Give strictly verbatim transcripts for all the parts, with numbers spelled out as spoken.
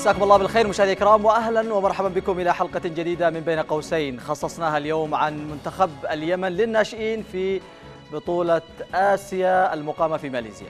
مساكم الله بالخير مشاهدينا الكرام، واهلا ومرحبا بكم الى حلقه جديده من بين قوسين خصصناها اليوم عن منتخب اليمن للناشئين في بطوله اسيا المقامه في ماليزيا.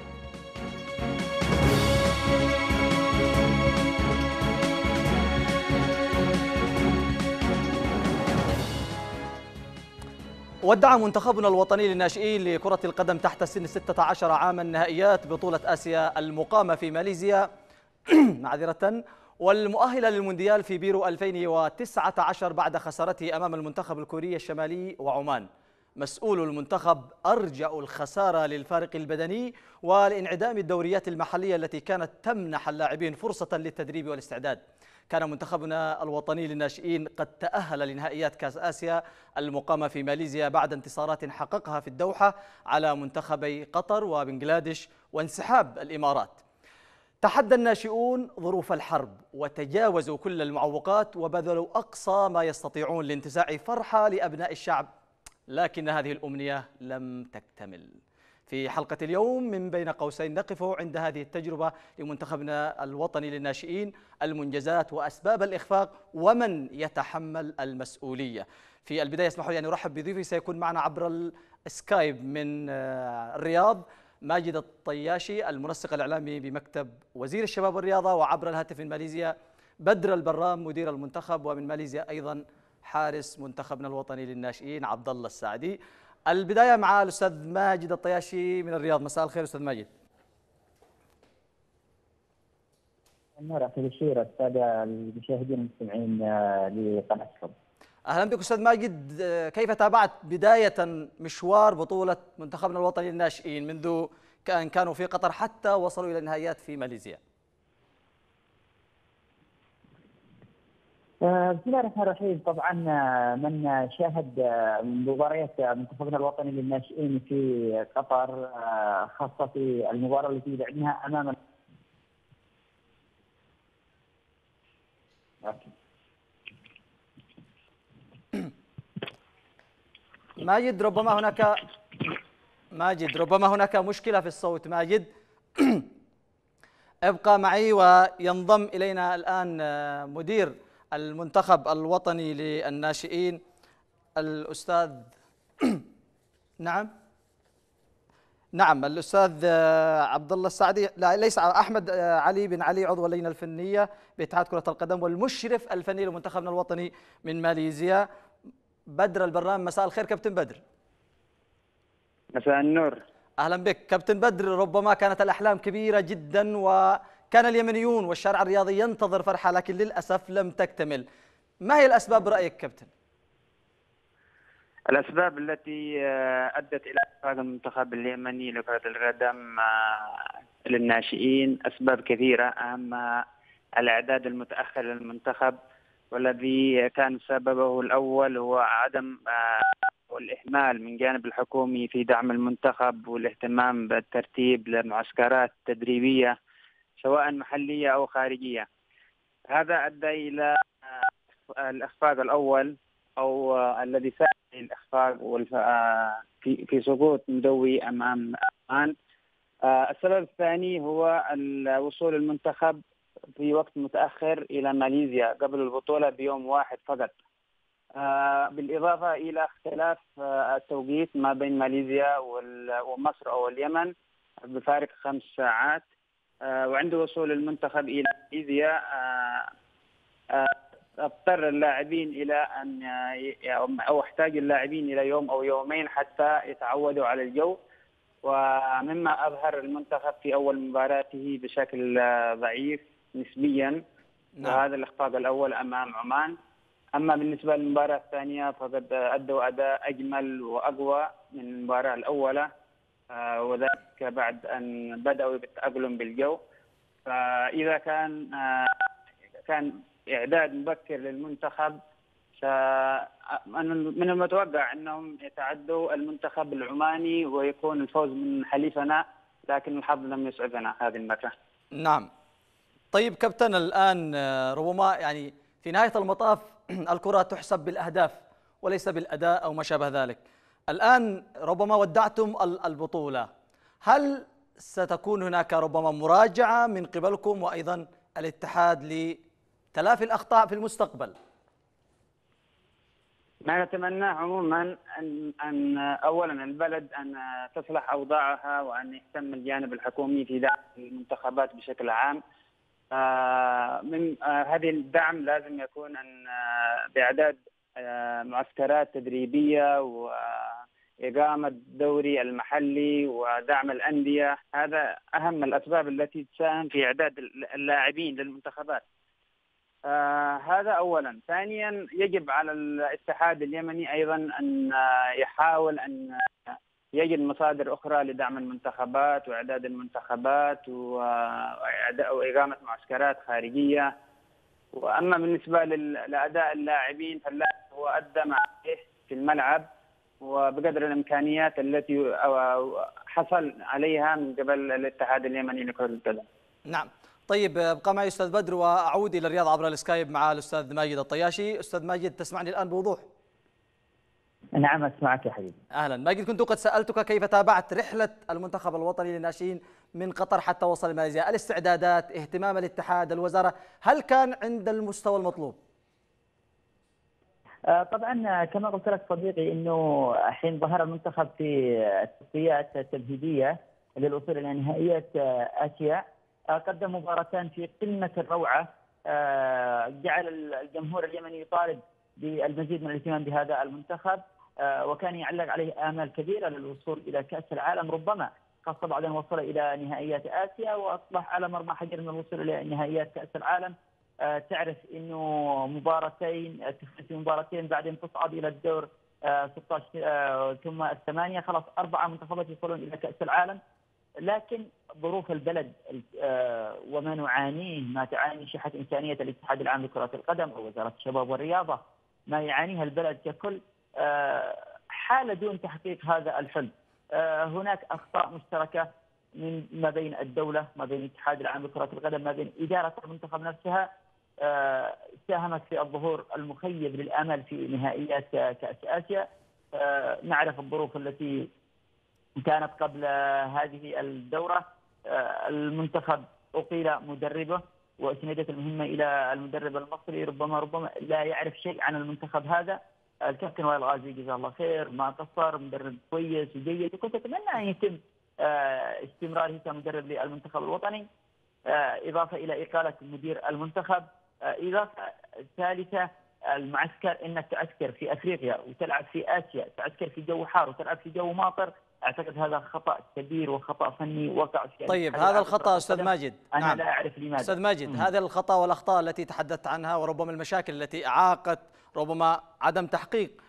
ودع منتخبنا الوطني للناشئين لكرة القدم تحت سن ستة عشر عاما نهائيات بطولة آسيا المقامة في ماليزيا معذرة والمؤهلة للمونديال في بيرو ألفين وتسعة عشر بعد خسارته أمام المنتخب الكوري الشمالي وعمان. مسؤول المنتخب أرجعوا الخسارة للفارق البدني ولانعدام الدوريات المحلية التي كانت تمنح اللاعبين فرصة للتدريب والاستعداد. كان منتخبنا الوطني للناشئين قد تأهل لنهائيات كأس آسيا المقامة في ماليزيا بعد انتصارات حققها في الدوحة على منتخبي قطر وبنغلاديش وانسحاب الإمارات. تحدى الناشئون ظروف الحرب وتجاوزوا كل المعوقات وبذلوا أقصى ما يستطيعون لانتزاع فرحة لأبناء الشعب، لكن هذه الأمنية لم تكتمل. في حلقة اليوم من بين قوسين نقف عند هذه التجربة لمنتخبنا الوطني للناشئين، المنجزات وأسباب الإخفاق ومن يتحمل المسؤولية. في البداية اسمحوا لي أن أرحب بضيفي، سيكون معنا عبر السكايب من الرياض ماجد الطياشي المنسق الإعلامي بمكتب وزير الشباب والرياضة، وعبر الهاتف من ماليزيا بدر البرام مدير المنتخب، ومن ماليزيا أيضا حارس منتخبنا الوطني للناشئين عبد الله السعدي. البداية مع الأستاذ ماجد الطياشي من الرياض. مساء الخير أستاذ ماجد. النور أخي بشير، السادة المشاهدين المستمعين لقناتكم. أهلا بك أستاذ ماجد، كيف تابعت بداية مشوار بطولة منتخبنا الوطني للناشئين منذ كأن كانوا في قطر حتى وصلوا إلى النهائيات في ماليزيا؟ بسم الله الرحمن الرحيم. طبعا من شاهد مباريات منتخبنا الوطني للناشئين في قطر، خاصة في المباراة التي لعبناها أمام ماجد ربما هناك ماجد ربما هناك مشكلة في الصوت. ماجد ابقى معي، وينضم إلينا الآن مدير المنتخب الوطني للناشئين الأستاذ نعم نعم الأستاذ عبد الله السعدي، لا ليس أحمد علي بن علي، عضو اللجنة الفنية باتحاد كرة القدم والمشرف الفني لمنتخبنا الوطني من ماليزيا بدر البرام. مساء الخير كابتن بدر. مساء النور. أهلا بك كابتن بدر. ربما كانت الأحلام كبيرة جدا وكان اليمنيون والشارع الرياضي ينتظر فرحة، لكن للأسف لم تكتمل. ما هي الأسباب برأيك كابتن؟ الأسباب التي أدت إلى إخفاق المنتخب اليمني لكرة القدم للناشئين أسباب كثيرة، أهمها الإعداد المتأخر للمنتخب، والذي كان سببه الأول هو عدم والإهمال من جانب الحكومي في دعم المنتخب والاهتمام بالترتيب لمعسكرات تدريبية سواء محلية أو خارجية. هذا أدى إلى الإخفاق الأول أو الذي ساهم في الإخفاق في في سقوط مدوي أمام عمان. السبب الثاني هو وصول المنتخب في وقت متأخر إلى ماليزيا قبل البطولة بيوم واحد فقط، بالإضافة إلى اختلاف التوقيت ما بين ماليزيا ومصر أو اليمن بفارق خمس ساعات. وعند وصول المنتخب إلى ماليزيا اضطر اللاعبين إلى أن أو احتاج اللاعبين إلى يوم أو يومين حتى يتعودوا على الجو، ومما أظهر المنتخب في أول مباراته بشكل ضعيف نسبيا. نعم. وهذا الإخفاق الأول أمام عمان. أما بالنسبة للمباراة الثانية فقد أدوا أداء أجمل وأقوى من المباراة الأولى، وذلك بعد أن بدأوا بالتأقلم بالجو. فإذا كان كان إعداد مبكر للمنتخب، من المتوقع أنهم يتعدوا المنتخب العماني ويكون الفوز من حليفنا، لكن الحظ لم يسعفنا هذه المرة. نعم. طيب كابتن، الآن ربما يعني في نهاية المطاف الكرة تحسب بالأهداف وليس بالأداء أو ما شابه ذلك. الآن ربما ودعتم البطولة، هل ستكون هناك ربما مراجعة من قبلكم وأيضا الاتحاد تلافي الأخطاء في المستقبل؟ ما نتمناه عموما أن أن أولا البلد أن تصلح أوضاعها وأن يهتم الجانب الحكومي في دعم المنتخبات بشكل عام. آه من آه هذه الدعم لازم يكون أن آه بإعداد آه معسكرات تدريبية وإقامة الدوري المحلي ودعم الأندية. هذا أهم الأسباب التي تساهم في إعداد اللاعبين للمنتخبات. آه هذا أولا. ثانيا يجب على الاتحاد اليمني أيضا أن يحاول أن يجد مصادر أخرى لدعم المنتخبات وإعداد المنتخبات وإقامة معسكرات خارجية. وأما بالنسبة لأداء اللاعبين فاللاعب هو أدى ما عليه في الملعب وبقدر الإمكانيات التي حصل عليها من قبل الاتحاد اليمني لكرة القدم. نعم. طيب ابقى معي أستاذ بدر وأعود إلى الرياض عبر السكايب مع الأستاذ ماجد الطياشي. أستاذ ماجد تسمعني الآن بوضوح؟ نعم أسمعك يا حبيبي. أهلا ماجد، كنت قد سألتك كيف تابعت رحلة المنتخب الوطني للناشئين من قطر حتى وصل ماليزيا، الاستعدادات، اهتمام الاتحاد، الوزارة، هل كان عند المستوى المطلوب؟ طبعا كما قلت لك صديقي انه حين ظهر المنتخب في التصفيات التمهيديه للوصول الى نهائيات اسيا قدم مباراتان في قمه الروعه، جعل الجمهور اليمني يطالب بالمزيد من الاهتمام بهذا المنتخب، وكان يعلق عليه آمال كبيرة للوصول إلى كأس العالم، ربما خاصة بعد أن وصل إلى نهائيات آسيا وأصبح على مرمى حجر من الوصول إلى نهائيات كأس العالم. تعرف أنه مباراتين في مباراتين بعدين تصعد إلى الدور ستة عشر ثم الثمانية، خلاص أربعة منتخبات يوصلون إلى كأس العالم. لكن ظروف البلد وما نعانيه، ما تعاني شحة إمكانية الاتحاد العام لكرة القدم أو وزارة الشباب والرياضة، ما يعانيها البلد ككل، حال دون تحقيق هذا الحلم. هناك أخطاء مشتركة من ما بين الدولة، ما بين الاتحاد العام لكرة القدم، ما بين إدارة المنتخب نفسها، ساهمت في الظهور المخيب للآمال في نهائيات كأس آسيا. نعرف الظروف التي كانت قبل هذه الدورة. المنتخب أقيل مدربه وأسندت المهمة إلى المدرب المصري، ربما ربما لا يعرف شيء عن المنتخب هذا. الكابتن وائل غازي جزاه الله خير، ما قصر، مدرب كويس وجيد، وكنت اتمنى ان يتم استمراره كمدرب للمنتخب الوطني. اضافه الى اقاله مدير المنتخب. اضافه ثالثه المعسكر، انك تعسكر في افريقيا وتلعب في اسيا، تعسكر في جو حار وتلعب في جو ماطر، اعتقد هذا خطا كبير وخطا فني وقع في. طيب هذا الخطا استاذ ماجد، انا نعم. لا اعرف لماذا. استاذ ماجد، هذه الخطا والاخطاء التي تحدثت عنها وربما المشاكل التي اعاقت، ربما عدم تحقيق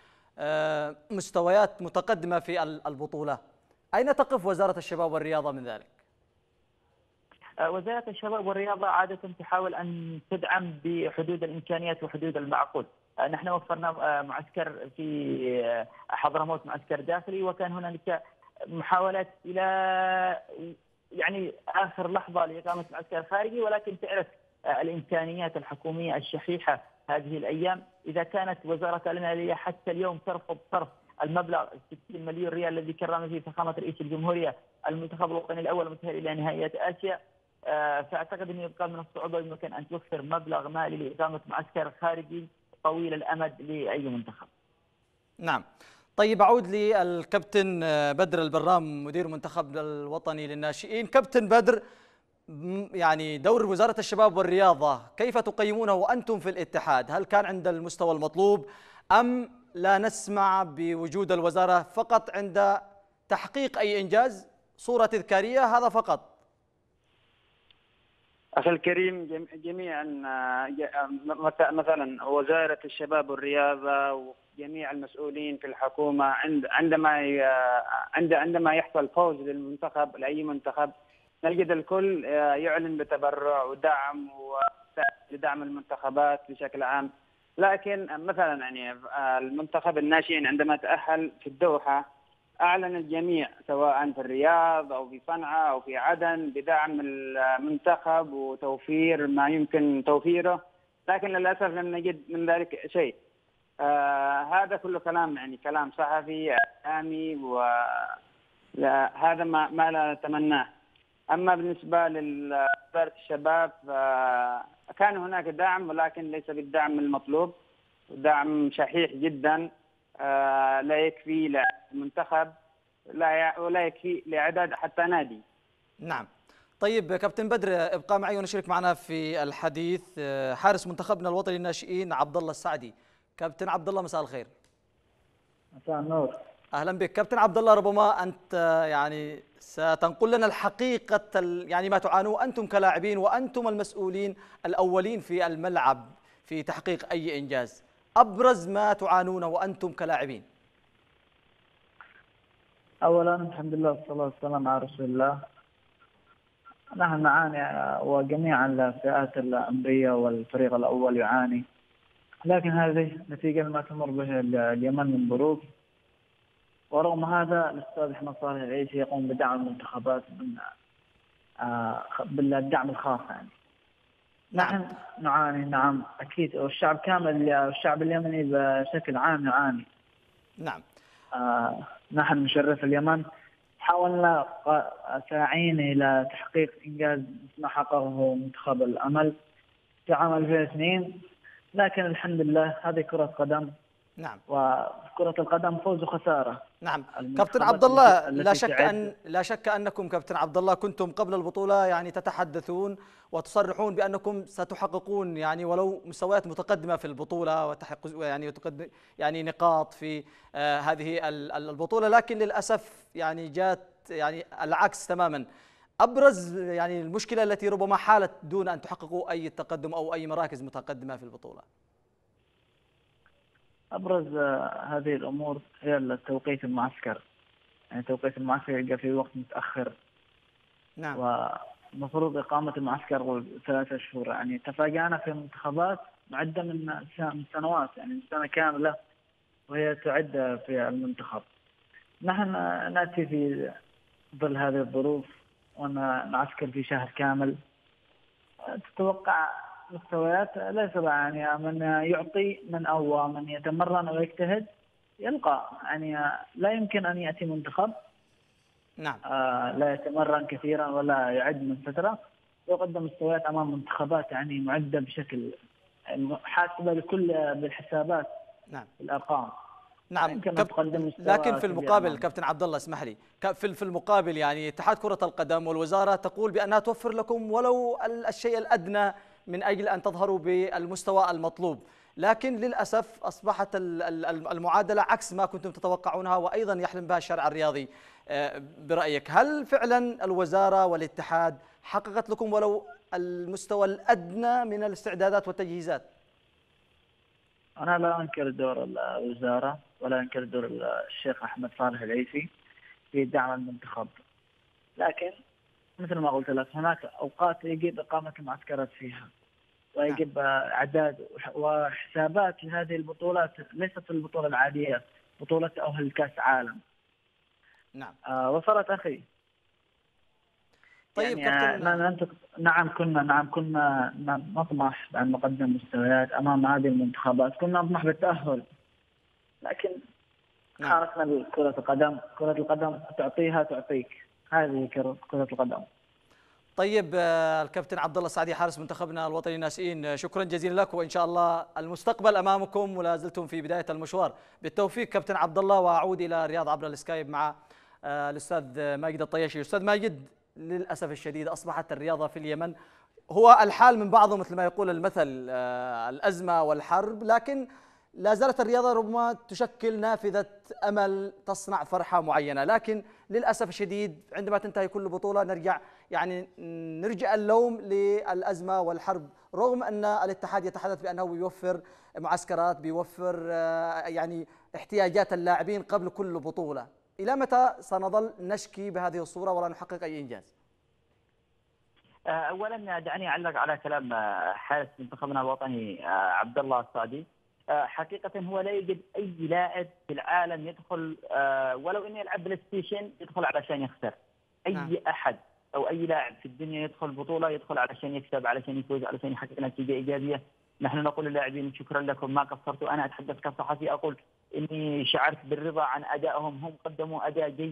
مستويات متقدمه في البطوله، اين تقف وزاره الشباب والرياضه من ذلك؟ وزاره الشباب والرياضه عاده تحاول ان تدعم بحدود الامكانيات وحدود المعقول. نحن وفرنا معسكر في حضرموت، معسكر داخلي، وكان هنالك محاولات الى يعني اخر لحظه لاقامه معسكر خارجي، ولكن تعرف الامكانيات الحكوميه الشحيحه هذه الايام. اذا كانت وزاره الماليه حتى اليوم ترفض صرف المبلغ ستين مليون ريال الذي كرم فيه فخامه رئيس الجمهوريه المنتخب الوطني الاول المتاهل الى نهائيات اسيا، فاعتقد انه يبقى من الصعوبه بمكان ان توفر مبلغ مالي لاقامه معسكر خارجي طويل الامد لاي منتخب. نعم. طيب أعود للكابتن بدر البرام مدير منتخب الوطني للناشئين. كابتن بدر، يعني دور وزارة الشباب والرياضة كيف تقيمونه وأنتم في الاتحاد؟ هل كان عند المستوى المطلوب أم لا نسمع بوجود الوزارة فقط عند تحقيق أي إنجاز، صورة تذكارية، هذا فقط؟ أخي الكريم، جميعا مثلا وزارة الشباب والرياضة وجميع المسؤولين في الحكومة عندما عندما يحصل فوز للمنتخب لأي منتخب نجد الكل يعلن بتبرع ودعم ودعم المنتخبات بشكل عام. لكن مثلا يعني المنتخب الناشئين عندما تأهل في الدوحة أعلن الجميع سواء في الرياض أو في صنعاء أو في عدن بدعم المنتخب وتوفير ما يمكن توفيره، لكن للأسف لم نجد من ذلك شيء. آه هذا كله كلام يعني كلام صحفي إعلامي، وهذا ما, ما لا نتمناه. أما بالنسبة لوزارة الشباب كان هناك دعم، ولكن ليس بالدعم المطلوب، دعم شحيح جدا لا يكفي للمنتخب لا ولا يكفي لإعداد حتى نادي. نعم. طيب كابتن بدر، ابقى معي ونشارك معنا في الحديث حارس منتخبنا الوطني للناشئين عبد الله السعدي. كابتن عبد الله، مساء الخير. مساء النور. اهلا بك كابتن عبد الله. ربما انت يعني ستنقل لنا الحقيقه يعني ما تعانوه انتم كلاعبين، وانتم المسؤولين الاولين في الملعب في تحقيق اي انجاز. ابرز ما تعانونه وانتم كلاعبين. اولا الحمد لله والصلاه والسلام على رسول الله. نحن نعاني وجميع الفئات العمريه والفريق الاول يعاني، لكن هذه نتيجه ما تمر به اليمن من ظروف، ورغم هذا الاستاذ احمد صالح العيسي يقوم بدعم المنتخبات من آه بالدعم الخاص. يعني نحن نعاني، نعم اكيد، والشعب كامل، الشعب اليمني بشكل عام يعاني. نعم. آه نحن نشرف اليمن، حاولنا ساعين الى تحقيق انجاز ما حققه منتخب الامل في عام ألفين واثنين، لكن الحمد لله هذه كرة قدم. نعم. وكرة القدم فوز وخسارة. نعم. كابتن عبد الله، لا شك تعد. ان لا شك انكم كابتن عبد الله كنتم قبل البطولة يعني تتحدثون وتصرحون بانكم ستحققون يعني ولو مستويات متقدمة في البطولة وتحقق يعني وتقدم يعني نقاط في آه هذه البطولة، لكن للاسف يعني جاءت يعني العكس تماما. ابرز يعني المشكلة التي ربما حالت دون ان تحققوا اي تقدم او اي مراكز متقدمة في البطولة. أبرز هذه الأمور هي التوقيت المعسكر، يعني توقيت المعسكر يبقى في وقت متأخر. نعم. ومفروض إقامة المعسكر ثلاثة شهور، يعني تفاجأنا في منتخبات معدة من سنوات، يعني من سنة كاملة وهي تعد في المنتخب. نحن نأتي في ظل هذه الظروف ونعسكر في شهر كامل. تتوقع مستويات ليس يعني من يعطي من أو من يتمرن ويجتهد يلقى، يعني لا يمكن أن يأتي منتخب نعم آه لا يتمرن كثيرا ولا يعد من فترة ويقدم مستويات أمام منتخبات يعني معدة بشكل حاسبة لكل بالحسابات. نعم. الأرقام. نعم. كب... لكن في المقابل كابتن عبد الله اسمح لي، في في المقابل يعني اتحاد كرة القدم والوزارة تقول بأنها توفر لكم ولو الشيء الأدنى من أجل أن تظهروا بالمستوى المطلوب، لكن للأسف أصبحت المعادلة عكس ما كنتم تتوقعونها وأيضا يحلم بها الشارع الرياضي. برأيك هل فعلا الوزارة والاتحاد حققت لكم ولو المستوى الأدنى من الاستعدادات والتجهيزات؟ أنا لا أنكر دور الوزارة ولا أنكر دور الشيخ أحمد صالح العيسي في دعم المنتخب، لكن مثل ما قلت لك هناك أوقات يجب إقامة المعسكرات فيها ويجب أعداد وحسابات لهذه البطولات، ليست البطولة العادية، بطولة تأهل كأس عالم. نعم. آه وصلت أخي. طيب يعني كابتن. نعم كنا نعم كنا نطمح بأن نقدم مستويات أمام هذه المنتخبات، كنا نطمح بالتأهل، لكن نعم. خارقنا كرة القدم، كرة القدم تعطيها تعطيك، هذه كرة القدم. طيب الكابتن عبد الله السعدي حارس منتخبنا الوطني للناشئين، شكرا جزيلا لك، وان شاء الله المستقبل امامكم ولا زلتم في بدايه المشوار. بالتوفيق كابتن عبد الله، واعود الى الرياض عبر السكايب مع الاستاذ ماجد الطياشي. استاذ ماجد، للاسف الشديد اصبحت الرياضه في اليمن هو الحال من بعضه مثل ما يقول المثل الازمه والحرب، لكن لا زالت الرياضة ربما تشكل نافذة أمل تصنع فرحة معينة، لكن للأسف الشديد عندما تنتهي كل بطولة نرجع يعني نرجع اللوم للأزمة والحرب، رغم أن الاتحاد يتحدث بأنه بيوفر معسكرات، بيوفر يعني احتياجات اللاعبين قبل كل بطولة. إلى متى سنظل نشكي بهذه الصورة ولا نحقق أي إنجاز؟ أولا دعني أعلق على كلام حارس منتخبنا الوطني عبد الله السعدي. حقيقة هو لا يوجد أي لاعب في العالم يدخل ولو إنه يلعب بلاي ستيشن يدخل علشان يخسر. أي نعم. أحد أو أي لاعب في الدنيا يدخل بطولة يدخل علشان يكسب، علشان يفوز، علشان يحقق نتيجة إيجابية. نحن نقول للاعبين شكرا لكم ما قصرتوا. أنا أتحدث كصحفي أقول إني شعرت بالرضا عن أدائهم، هم قدموا أداء جيد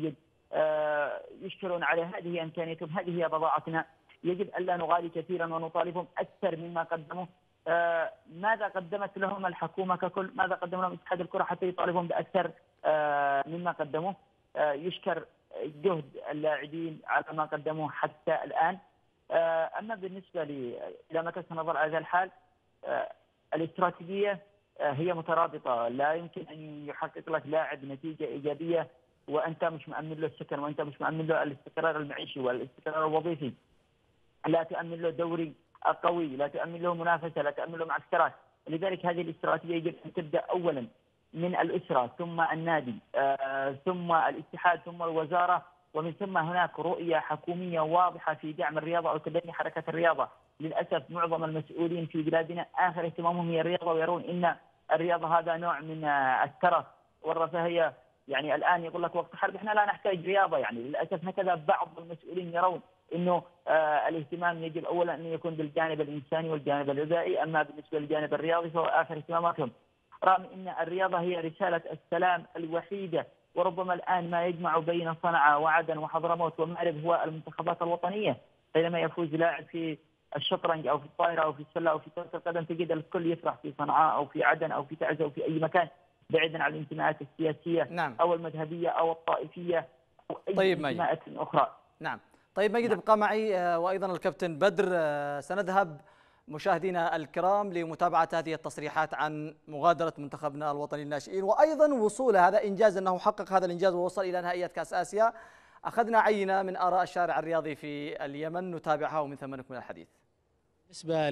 يشكرون على هذه إمكانيتهم، هذه هي بضاعتنا، يجب ألا نغالي كثيرا ونطالبهم أكثر مما قدموا. ماذا قدمت لهم الحكومة ككل؟ ماذا قدم لهم اتحاد الكرة حتى يطالبهم بأكثر مما قدموه؟ يشكر جهد اللاعبين على ما قدموه حتى الآن. أما بالنسبة إلى متى سنظل على هذا الحال، الاستراتيجية هي مترابطة. لا يمكن أن يحقق لك لاعب نتيجة إيجابية وأنت مش مأمن له السكن، وأنت مش مأمن له الاستقرار المعيشي والاستقرار الوظيفي، لا تأمن له دوري قوي، لا تأمن له منافسة، لا تأمن له معسكرات. لذلك هذه الاستراتيجية يجب أن تبدأ أولا من الأسرة، ثم النادي، آه، ثم الاتحاد، ثم الوزارة، ومن ثم هناك رؤية حكومية واضحة في دعم الرياضة أو تبني حركة الرياضة. للأسف معظم المسؤولين في بلادنا آخر اهتمامهم هي الرياضة، ويرون أن الرياضة هذا نوع من الترف والرفاهية. يعني الآن يقول لك وقت حرب احنا لا نحتاج رياضة، يعني للأسف هكذا بعض المسؤولين يرون انه آه الاهتمام يجب اولا ان يكون بالجانب الانساني والجانب الغذائي، اما بالنسبه للجانب الرياضي فهو اخر اهتماماتهم، رغم ان الرياضه هي رساله السلام الوحيده. وربما الان ما يجمع بين صنعاء وعدن وحضرموت ومأرب هو المنتخبات الوطنيه. بينما يفوز لاعب في الشطرنج او في الطائره او في السله او في كره القدم تجد الكل يفرح في صنعاء او في عدن او في تعز او في اي مكان، بعيدا عن الانتماءات السياسيه نعم. او المذهبيه او الطائفيه او اي طيب انتماءات اخرى. نعم. طيب مجد، نعم. ابقى معي وايضا الكابتن بدر. سنذهب مشاهدينا الكرام لمتابعه هذه التصريحات عن مغادره منتخبنا الوطني للناشئين، وايضا وصول هذا انجاز، انه حقق هذا الانجاز ووصل الى نهائيات كاس اسيا. اخذنا عينه من اراء الشارع الرياضي في اليمن، نتابعها ومن ثم نكمل الحديث. بالنسبة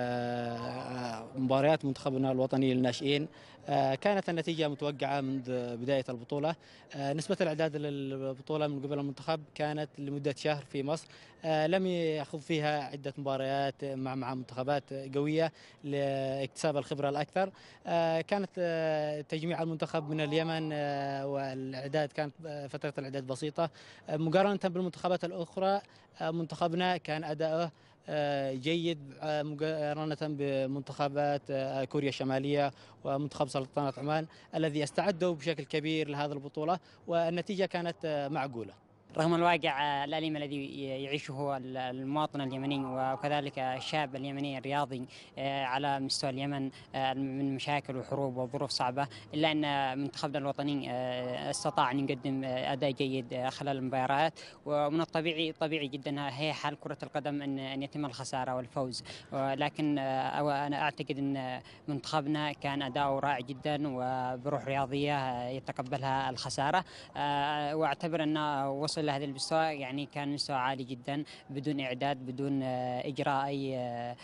لمباريات منتخبنا الوطني للناشئين، كانت النتيجة متوقعة منذ بداية البطولة. نسبة الإعداد للبطولة من قبل المنتخب كانت لمدة شهر في مصر، لم يخوض فيها عدة مباريات مع مع منتخبات قوية لاكتساب الخبرة الأكثر. كانت تجميع المنتخب من اليمن والإعداد كانت فترة الإعداد بسيطة مقارنة بالمنتخبات الأخرى. منتخبنا كان أداؤه جيد مقارنة بمنتخبات كوريا الشمالية ومنتخب سلطنة عمان الذي استعدوا بشكل كبير لهذه البطولة، والنتيجة كانت معقولة رغم الواقع الأليم الذي يعيشه المواطن اليمني وكذلك الشاب اليمني الرياضي على مستوى اليمن من مشاكل وحروب وظروف صعبة، إلا أن منتخبنا الوطني استطاع أن يقدم أداء جيد خلال المباريات. ومن الطبيعي طبيعي جدا هي حال كرة القدم أن أن يتم الخسارة والفوز، ولكن أنا أعتقد أن منتخبنا كان أداؤه رائع جدا وبروح رياضية يتقبلها الخسارة، وأعتبر أنه وصل لهذا المستوى يعني كان مستوى عالي جدا بدون إعداد، بدون إجراء أي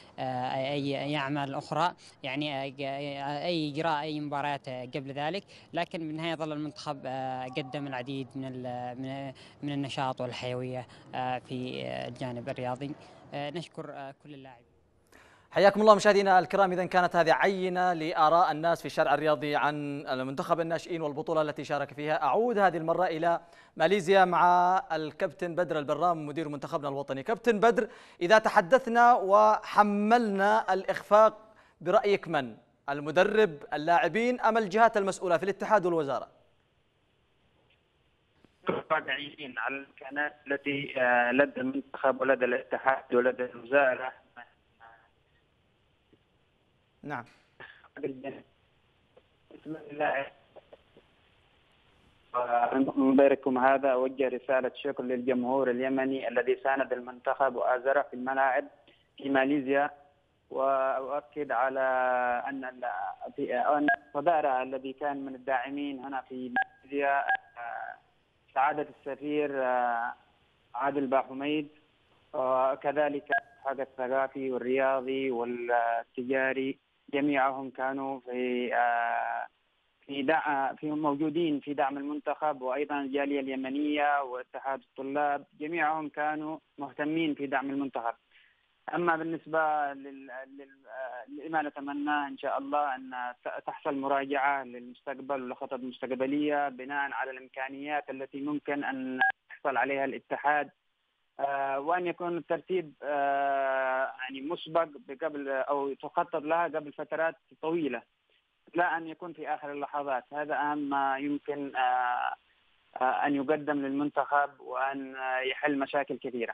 أي أي أعمال أخرى، يعني أي إجراء أي مباريات قبل ذلك. لكن بالنهاية ظل المنتخب قدم العديد من من النشاط والحيوية في الجانب الرياضي. نشكر كل اللاعبين. حياكم الله مشاهدينا الكرام. إذن كانت هذه عينة لآراء الناس في الشارع الرياضي عن المنتخب الناشئين والبطولة التي شارك فيها. أعود هذه المرة إلى ماليزيا مع الكابتن بدر البرام مدير منتخبنا الوطني. كابتن بدر، إذا تحدثنا وحملنا الإخفاق برأيك من؟ المدرب، اللاعبين، أم الجهات المسؤولة في الاتحاد والوزارة؟ واقعيين على الإمكانات التي لدى المنتخب ولدى الاتحاد ولدى الوزارة. نعم. بسم الله مبارككم هذا، أوجه رسالة شكر للجمهور اليمني الذي ساند المنتخب وآزره في الملاعب في ماليزيا، وأؤكد على أن أن الصدارة الذي كان من الداعمين هنا في ماليزيا سعادة السفير عادل باحميد، وكذلك حق الثقافي والرياضي والتجاري، جميعهم كانوا في في دعم في موجودين في دعم المنتخب، وايضا الجاليه اليمنيه واتحاد الطلاب جميعهم كانوا مهتمين في دعم المنتخب. اما بالنسبه لما نتمناه ان شاء الله ان تحصل مراجعه للمستقبل والخطط المستقبليه بناء على الامكانيات التي ممكن ان يحصل عليها الاتحاد، وأن يكون الترتيب يعني مسبق قبل أو تخطط لها قبل فترات طويلة، لا أن يكون في آخر اللحظات. هذا أهم ما يمكن أن يقدم للمنتخب وأن يحل مشاكل كثيرة.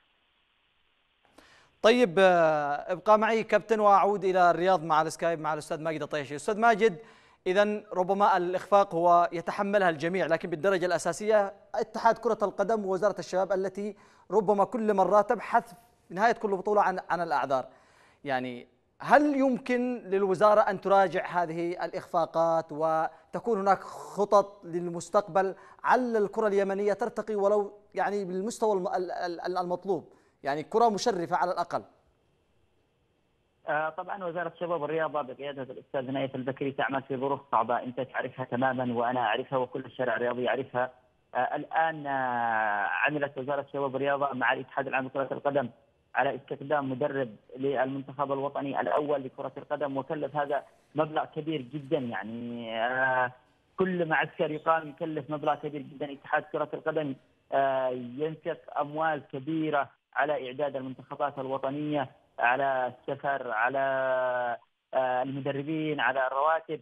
طيب ابقى معي كابتن وأعود إلى الرياض مع السكايب مع الأستاذ ماجد الطيشي. أستاذ ماجد، إذا ربما الإخفاق هو يتحملها الجميع، لكن بالدرجة الأساسية اتحاد كرة القدم ووزارة الشباب التي ربما كل مرة تبحث في نهاية كل بطولة عن عن الأعذار. يعني هل يمكن للوزارة أن تراجع هذه الإخفاقات وتكون هناك خطط للمستقبل على الكرة اليمنية ترتقي ولو يعني بالمستوى المطلوب، يعني كرة مشرفة على الأقل؟ طبعا وزارة الشباب والرياضة بقيادة الأستاذ نايف البكري تعمل في ظروف صعبة، أنت تعرفها تماما وأنا أعرفها وكل الشارع الرياضي يعرفها. الآن عملت وزارة الشباب والرياضة مع الاتحاد العام لكرة القدم على استخدام مدرب للمنتخب الوطني الأول لكرة القدم، وكلف هذا مبلغ كبير جدا. يعني كل معسكر يقام يكلف مبلغ كبير جدا. اتحاد كرة القدم ينفق أموال كبيرة على إعداد المنتخبات الوطنية، على السفر، على المدربين، على الرواتب.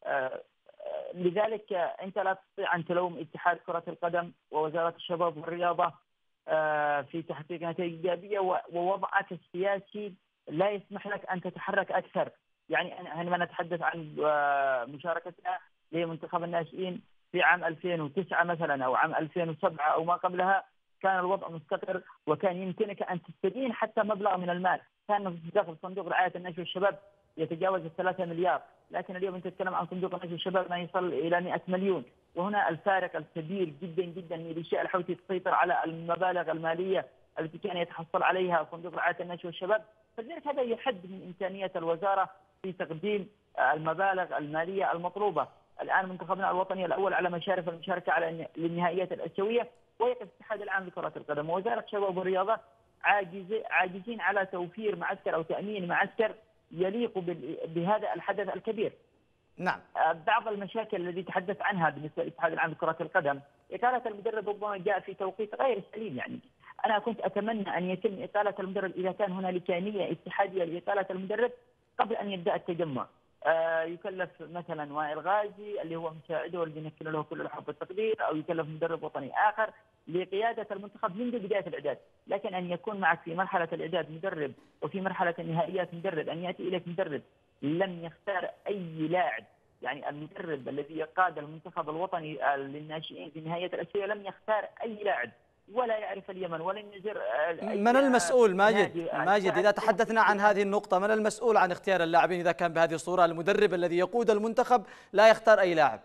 لذلك أنت لا تستطيع أن تلوم اتحاد كرة القدم ووزارة الشباب والرياضة في تحقيق نتائج إيجابية، ووضعك السياسي لا يسمح لك أن تتحرك أكثر. يعني عندما نتحدث عن مشاركتنا لمنتخب الناشئين في عام ألفين وتسعة مثلا أو عام ألفين وسبعة أو ما قبلها، كان الوضع مستقر وكان يمكنك أن تستدين حتى مبلغ من المال. كان داخل صندوق رعاية النشء والشباب يتجاوز الثلاثة مليار، لكن اليوم أنت تتكلم عن صندوق النشء والشباب ما يصل إلى مئة مليون. وهنا الفارق الكبير جدا جدا ميليشيا الحوثي تسيطر على المبالغ المالية التي كان يتحصل عليها صندوق رعاية النشء والشباب. فلذلك هذا يحد من إمكانية الوزارة في تقديم المبالغ المالية المطلوبة. الآن منتخبنا الوطني الأول على مشارف المشاركة على النهائيات الآسيوية، ويقف الاتحاد العام لكرة القدم ووزارة الشباب والرياضة عاجز عاجزين على توفير معسكر أو تأمين معسكر يليق بهذا الحدث الكبير. نعم. بعض المشاكل التي تحدث عنها بالنسبة للاتحاد العام لكرة القدم، إقالة المدرب ربما جاء في توقيت غير سليم. يعني أنا كنت أتمنى أن يتم إقالة المدرب إذا كان هنالك نية اتحادية لإقالة المدرب قبل أن يبدأ التجمع. آه يكلف مثلا وائل غازي اللي هو مساعده والذي نكن له كل الحب والتقدير، او يكلف مدرب وطني اخر لقياده المنتخب منذ بدايه الاعداد. لكن ان يكون معك في مرحله الاعداد مدرب وفي مرحله النهائيات مدرب، ان ياتي اليك مدرب لم يختار اي لاعب، يعني المدرب الذي يقاد المنتخب الوطني للناشئين في نهائيات الاسيويه لم يختار اي لاعب ولا يعرف اليمن ولا ينجر. من المسؤول ماجد ماجد إذا تحدثنا عن هذه النقطة، من المسؤول عن اختيار اللاعبين إذا كان بهذه الصورة؟ المدرب الذي يقود المنتخب لا يختار أي لاعب.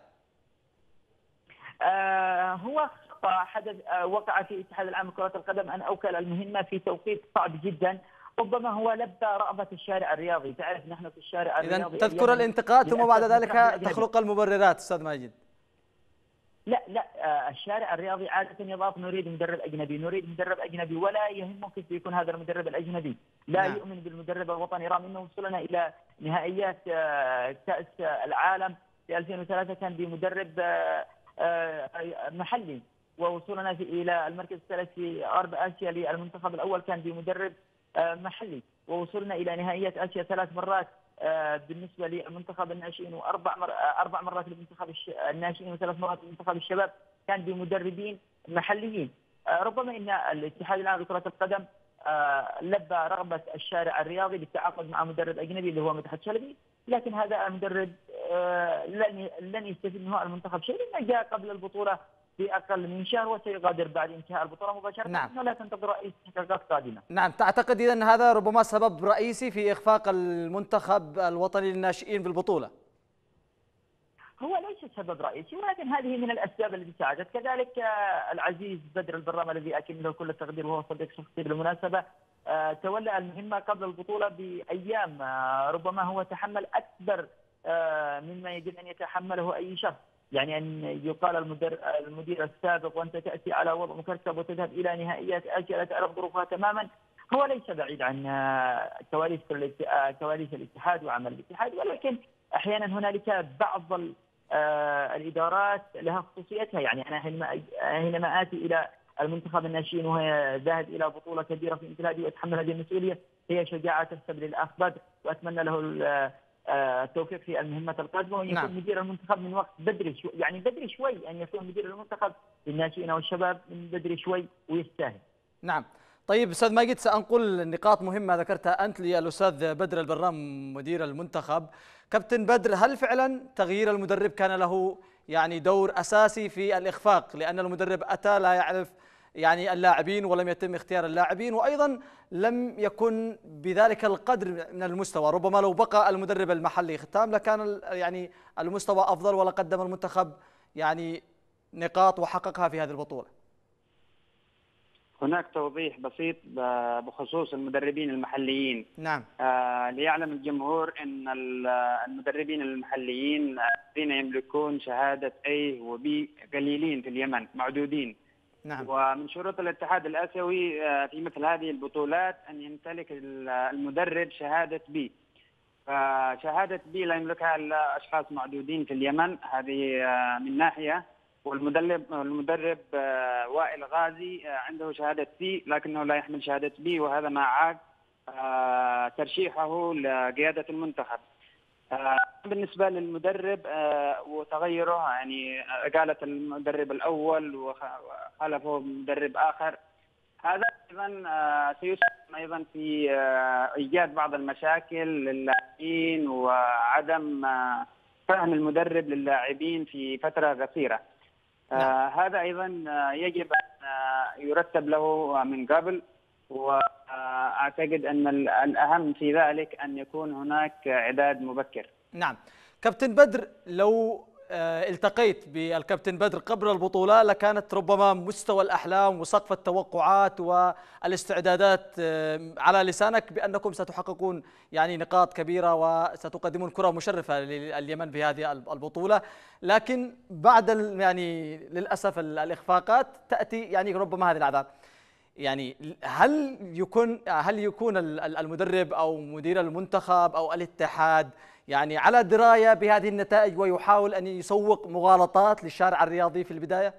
آه هو حدث آه وقع في الاتحاد العام لكرة القدم أن أوكل المهمة في توقيت صعب جدا. ربما هو لبى رغبة الشارع الرياضي. تعرف نحن في الشارع الرياضي إذا تذكر الانتقاد ثم بعد ذلك تخلق المبررات أستاذ ماجد. لا لا آه الشارع الرياضي عادة يضاف نريد مدرب أجنبي نريد مدرب أجنبي، ولا يهمه كيف يكون هذا المدرب الأجنبي. لا نعم. يؤمن بالمدرب الوطني، رغم أنه وصلنا إلى نهائيات آه كأس العالم في ألفين وثلاثة كان بمدرب آه آه محلي، ووصولنا إلى المركز الثالث في غرب آسيا للمنتخب الأول كان بمدرب آه محلي، ووصلنا إلى نهائيات آسيا ثلاث مرات بالنسبه للمنتخب الناشئين، واربع مر... اربع مرات للمنتخب الناشئين وثلاث مرات للمنتخب الشباب كان بمدربين محليين. ربما ان الاتحاد العام لكرة القدم لبى رغبه الشارع الرياضي بالتعاقد مع مدرب اجنبي اللي هو مدحت شلبي، لكن هذا المدرب لن لن يستفيد منه المنتخب شيء، لانه جاء قبل البطوله بأقل من شهر وسيغادر بعد انتهاء البطولة مباشرة. نعم. ولا تنتظر أي استحقاقات قادمة. نعم. تعتقد إذن هذا ربما سبب رئيسي في إخفاق المنتخب الوطني للناشئين بالبطولة؟ هو ليس سبب رئيسي، ولكن هذه من الأسباب التي ساعدت. كذلك العزيز بدر البرام الذي أكن له كل التقدير وهو صديق شخصي بالمناسبة، تولى المهمة قبل البطولة بأيام، ربما هو تحمل أكبر مما يجب أن يتحمله أي شخص. يعني أن يقال المدير المدير السابق وأنت تأتي على وضع مكركب وتذهب إلى نهائيات آسيا لا تعرف ظروفها تماما. هو ليس بعيد عن كواليس كواليس الاتحاد وعمل الاتحاد، ولكن أحيانا هنالك بعض الإدارات لها خصوصيتها. يعني أنا حينما آتي إلى المنتخب الناشئين وهي ذاهب إلى بطولة كبيرة في مثل هذه وأتحمل هذه المسؤولية، هي شجاعة تحسب للأخ بدر، وأتمنى له التوفيق في المهمات القادمه، وان يكون نعم. مدير المنتخب من وقت بدري شوي، يعني بدري شوي ان يكون مدير المنتخب للناشئين والشباب من بدري شوي ويستاهل. نعم. طيب استاذ ماجد، سانقل نقاط مهمه ذكرتها انت للاستاذ بدر البرام مدير المنتخب. كابتن بدر، هل فعلا تغيير المدرب كان له يعني دور اساسي في الاخفاق، لان المدرب اتى لا يعرف يعني اللاعبين ولم يتم اختيار اللاعبين، وايضا لم يكن بذلك القدر من المستوى؟ ربما لو بقى المدرب المحلي ختام لكان يعني المستوى افضل ولقدم المنتخب يعني نقاط وحققها في هذه البطوله. هناك توضيح بسيط بخصوص المدربين المحليين. نعم. آه ليعلم الجمهور ان المدربين المحليين الذين يملكون شهاده A و B قليلين في اليمن، معدودين. نعم. ومن شروط الاتحاد الآسيوي في مثل هذه البطولات أن يمتلك المدرب شهادة بي. فشهادة بي لا يملكها إلا أشخاص معدودين في اليمن، هذه من ناحية. والمدرب المدرب وائل غازي عنده شهادة سي لكنه لا يحمل شهادة بي، وهذا ما عاد ترشيحه لقيادة المنتخب. بالنسبة للمدرب وتغيره، يعني قالت المدرب الأول وخلفه مدرب آخر، هذا أيضا سيساهم أيضا في إيجاد بعض المشاكل للاعبين وعدم فهم المدرب للاعبين في فترة قصيرة. نعم. هذا أيضا يجب أن يرتب له من قبل، وأعتقد أن الأهم في ذلك أن يكون هناك إعداد مبكر. نعم. كابتن بدر، لو التقيت بالكابتن بدر قبل البطولة لكانت ربما مستوى الأحلام وسقف التوقعات والاستعدادات على لسانك بأنكم ستحققون يعني نقاط كبيرة وستقدمون كرة مشرفة لليمن في هذه البطولة، لكن بعد يعني للأسف الإخفاقات تأتي يعني ربما هذه الأعذار. يعني هل يكون هل يكون المدرب أو مدير المنتخب أو الاتحاد يعني على دراية بهذه النتائج ويحاول أن يسوق مغالطات للشارع الرياضي في البداية؟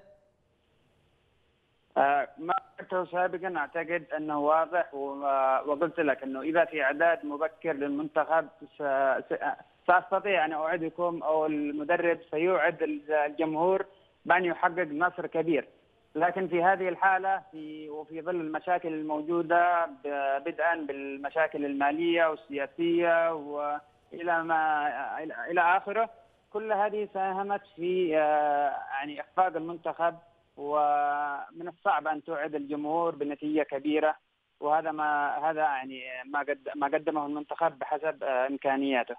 آه ما قلته سابقا أعتقد أنه واضح، وقلت لك أنه إذا في إعداد مبكر للمنتخب سأستطيع أن أوعدكم أو المدرب سيوعد الجمهور بأن يحقق نصر كبير. لكن في هذه الحالة في وفي ظل المشاكل الموجودة بدءا بالمشاكل المالية والسياسية و إلى ما إلى آخره، كل هذه ساهمت في يعني إخفاق المنتخب، ومن الصعب أن توعد الجمهور بنتيجة كبيرة، وهذا ما هذا يعني ما قد ما قدمه المنتخب بحسب إمكانياته.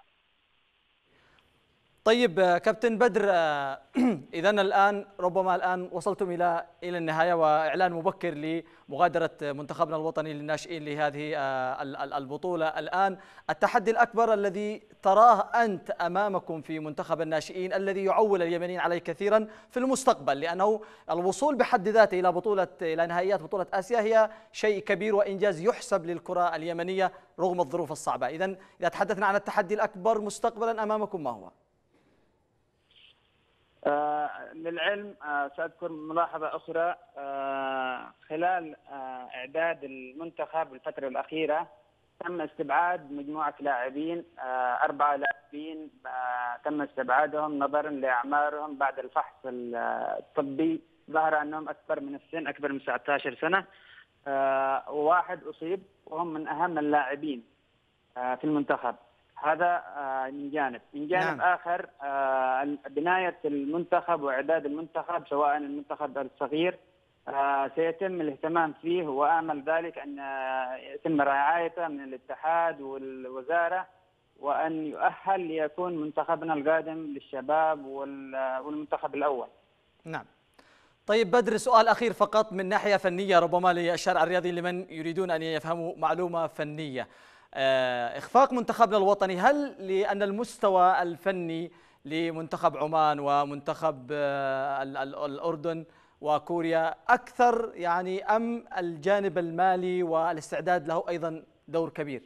طيب كابتن بدر، إذا الآن ربما الآن وصلتم إلى إلى النهاية وإعلان مبكر لمغادرة منتخبنا الوطني للناشئين لهذه البطولة. الآن التحدي الأكبر الذي تراه أنت أمامكم في منتخب الناشئين الذي يعول اليمنيين عليه كثيرا في المستقبل، لأنه الوصول بحد ذاته إلى بطولة إلى نهائيات بطولة آسيا هي شيء كبير وإنجاز يحسب للكرة اليمنية رغم الظروف الصعبة. إذا إذا تحدثنا عن التحدي الأكبر مستقبلا أمامكم، ما هو؟ آه للعلم آه سأذكر ملاحظة أخرى. آه خلال آه إعداد المنتخب الفترة الأخيرة تم استبعاد مجموعة لاعبين، آه أربعة لاعبين آه تم استبعادهم نظرا لأعمارهم بعد الفحص الطبي، ظهر أنهم أكبر من السن، أكبر من تسعة عشر سنة. آه وواحد أصيب وهم من أهم اللاعبين آه في المنتخب. هذا من جانب. من جانب نعم. آخر بناية المنتخب وإعداد المنتخب سواء المنتخب الصغير سيتم الاهتمام فيه، وآمل ذلك أن يتم رعايته من الاتحاد والوزارة، وأن يؤهل ليكون منتخبنا القادم للشباب والمنتخب الأول. نعم. طيب بدر، سؤال أخير فقط من ناحية فنية ربما للشارع الرياضي لمن يريدون أن يفهموا معلومة فنية. إخفاق منتخبنا الوطني، هل لأن المستوى الفني لمنتخب عمان ومنتخب الأردن وكوريا أكثر يعني، أم الجانب المالي والاستعداد له أيضا دور كبير؟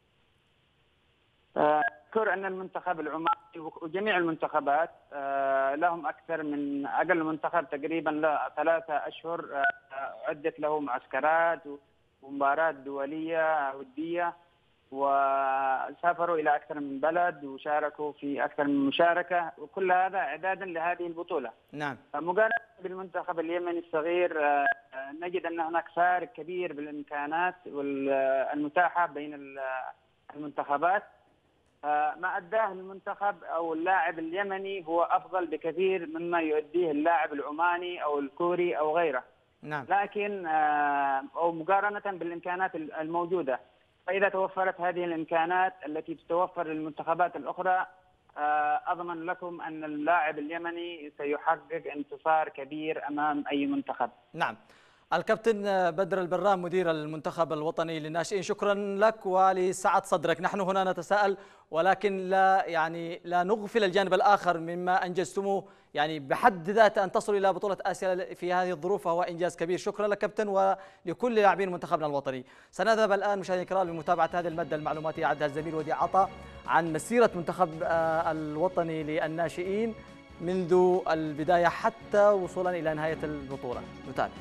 أذكر أن المنتخب العماني وجميع المنتخبات لهم أكثر من أقل منتخب تقريبا ثلاثة أشهر عدت له معسكرات ومباريات دولية ودية، وسافروا إلى أكثر من بلد وشاركوا في أكثر من مشاركة، وكل هذا إعدادا لهذه البطولة. نعم. مقارنة بالمنتخب اليمني الصغير نجد أن هناك فارق كبير بالإمكانات المتاحة بين المنتخبات. ما أداه المنتخب أو اللاعب اليمني هو أفضل بكثير مما يؤديه اللاعب العماني أو الكوري أو غيره. نعم. لكن أو مقارنة بالإمكانات الموجودة، فإذا توفرت هذه الإمكانات التي تتوفر للمنتخبات الأخرى، أضمن لكم أن اللاعب اليمني سيحقق انتصار كبير أمام أي منتخب. نعم. الكابتن بدر البرام مدير المنتخب الوطني للناشئين، شكرا لك ولسعة صدرك. نحن هنا نتساءل ولكن لا يعني لا نغفل الجانب الآخر مما أنجزتموه، يعني بحد ذاته أن تصل إلى بطولة آسيا في هذه الظروف فهو إنجاز كبير. شكرا لك كابتن ولكل لاعبين منتخبنا الوطني. سنذهب الآن مشاهدينا الكرام لمتابعة هذه المادة المعلوماتية عدها الزميل وديع عطا عن مسيرة منتخب الوطني للناشئين منذ البداية حتى وصولا إلى نهاية البطولة. نتابع.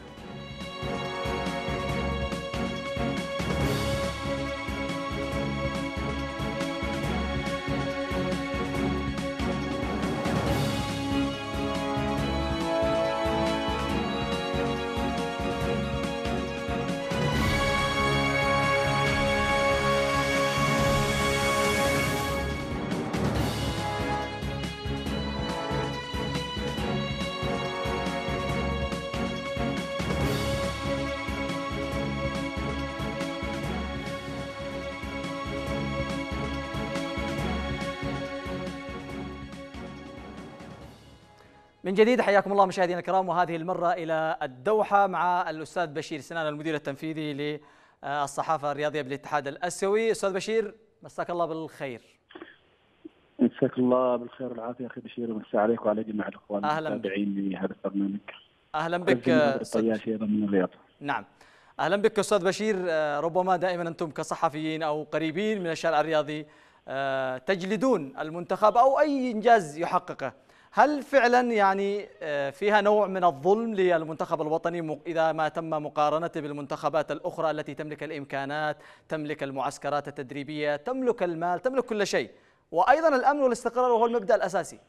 من جديد حياكم الله مشاهدينا الكرام، وهذه المرة إلى الدوحة مع الأستاذ بشير سنان المدير التنفيذي للصحافة الرياضية بالاتحاد الآسيوي. أستاذ بشير مساك الله بالخير. مساك الله بالخير والعافية أخي بشير، ومسا عليك وعلى جميع الأخوان المتابعين لهذا البرنامج. أهلا بك الطياشي أيضا من الرياض. نعم أهلا بك أستاذ بشير. ربما دائما أنتم كصحفيين أو قريبين من الشارع الرياضي تجلدون المنتخب أو أي إنجاز يحققه، هل فعلا يعني فيها نوع من الظلم للمنتخب الوطني إذا ما تم مقارنته بالمنتخبات الأخرى التي تملك الإمكانات، تملك المعسكرات التدريبية، تملك المال، تملك كل شيء، وأيضا الأمن والاستقرار وهو المبدأ الأساسي؟